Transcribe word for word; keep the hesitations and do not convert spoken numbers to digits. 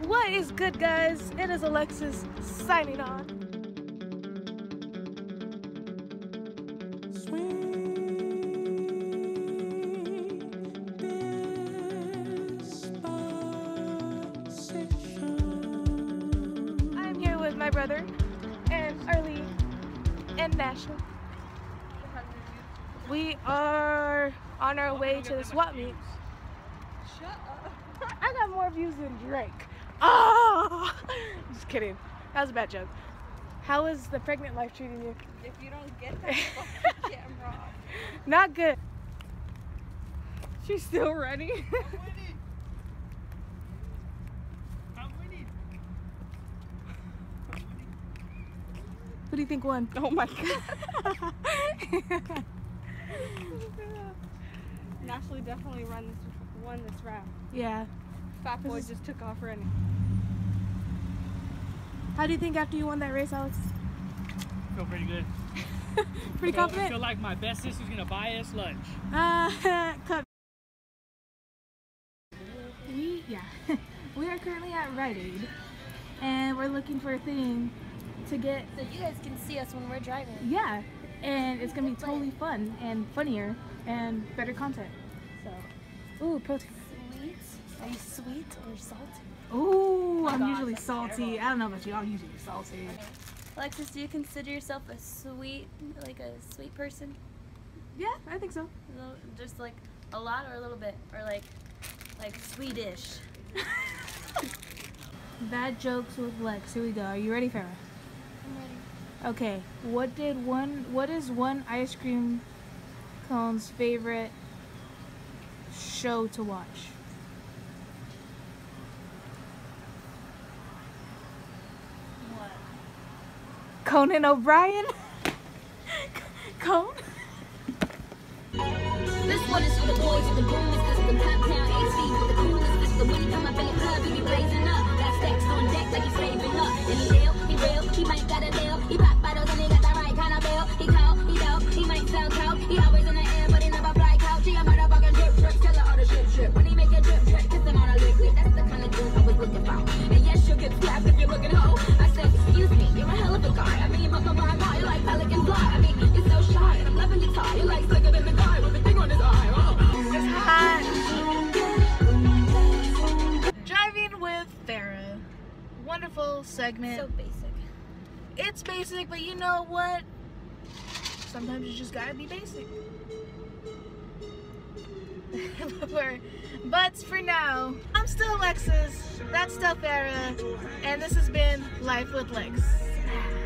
What is good, guys? It is Alexis signing on. I'm here with my brother and Arlene and Nashville. We are on our way to the swap meet. Shut up. I got more views than Drake. Oh! Just kidding. That was a bad joke. How is the pregnant life treating you? If you don't get that fucking camera. Not good. She's still running. I'm winning. I'm winning. Who do you think won? Oh my god. Ashley definitely run this, won this round. Yeah. Fat boy just took off running. How do you think after you won that race, Alex? I feel pretty good. Pretty I feel, confident? I feel like my best sister's gonna buy us lunch. Uh, cup. We, yeah. We are currently at Rite Aid, and we're looking for a thing to get. So you guys can see us when we're driving. Yeah, and it's gonna be totally fun and funnier and better content. So, ooh, protein. Sweet? Are you sweet or salty? Ooh, I'm gosh, usually that's salty. terrible. I don't know about you. I'm usually salty. Alexis, do you consider yourself a sweet, like a sweet person? Yeah, I think so. A little, just like a lot or a little bit, or like, like Swedish. Bad jokes with Lex. Here we go. Are you ready, Farrah? I'm ready. Okay. What did one? What is one ice cream cone's favorite show to watch? What? Conan O'Brien? Cone? This one is for the boys with the boomers, cause the pop town A C with the coolest. This the when you come up in the club, he be blazing up. Got stacks on deck like he's saving up. And he ill, he real, he might got a deal. He pop bottles and he got the right kind of bill. He cold, he dope, he might sell coke. He always in the air, but he never fly couch. He a motherfucking drip drip, tell her all the drip drip. When he make a drip drip, kiss him on a liquid. That's the kind of dude I was looking for. And yes, you'll get slapped if you're looking hoe. I said, excuse me, you're a hell of a guy. I mean, you must have rhyme, you're like pelican fly. I mean, you're so shy, and I'm loving your tie. You're like slicker than the guy with the thing on his eye. Oh. Driving with Farrah. Wonderful segment. So basic. It's basic, but you know what? Sometimes you just gotta be basic. But for now, I'm still Alexis, that's still Farrah, and this has been Life with Lex.